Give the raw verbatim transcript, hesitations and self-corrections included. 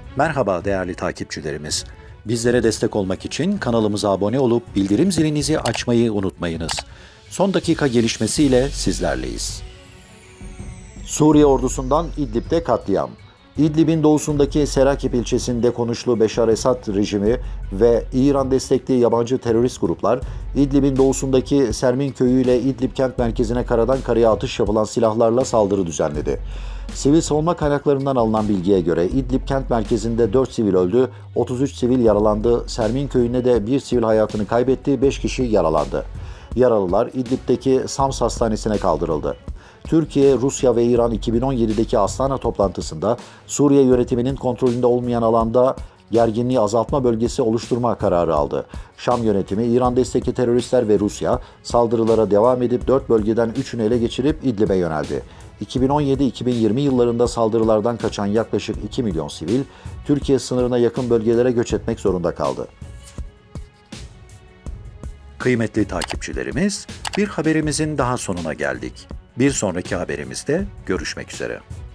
Merhaba değerli takipçilerimiz. Bizlere destek olmak için kanalımıza abone olup bildirim zilinizi açmayı unutmayınız. Son dakika gelişmesiyle sizlerleyiz. Suriye ordusundan İdlib'de katliam. İdlib'in doğusundaki Serakip ilçesinde Konuşlu Beşar Esad rejimi ve İran destekli yabancı terörist gruplar, İdlib'in doğusundaki Sermin köyü ile İdlib kent merkezine karadan karaya atış yapılan silahlarla saldırı düzenledi. Sivil savunma kaynaklarından alınan bilgiye göre İdlib kent merkezinde dört sivil öldü, otuz üç sivil yaralandı, Sermin köyünde de bir sivil hayatını kaybetti, beş kişi yaralandı. Yaralılar İdlib'deki Sams Hastanesi'ne kaldırıldı. Türkiye, Rusya ve İran iki bin on yedideki Astana toplantısında Suriye yönetiminin kontrolünde olmayan alanda gerginliği azaltma bölgesi oluşturma kararı aldı. Şam yönetimi, İran destekli teröristler ve Rusya saldırılara devam edip dört bölgeden üçünü ele geçirip İdlib'e yöneldi. iki bin on yedi iki bin yirmi yıllarında saldırılardan kaçan yaklaşık iki milyon sivil, Türkiye sınırına yakın bölgelere göç etmek zorunda kaldı. Kıymetli takipçilerimiz, bir haberimizin daha sonuna geldik. Bir sonraki haberimizde görüşmek üzere.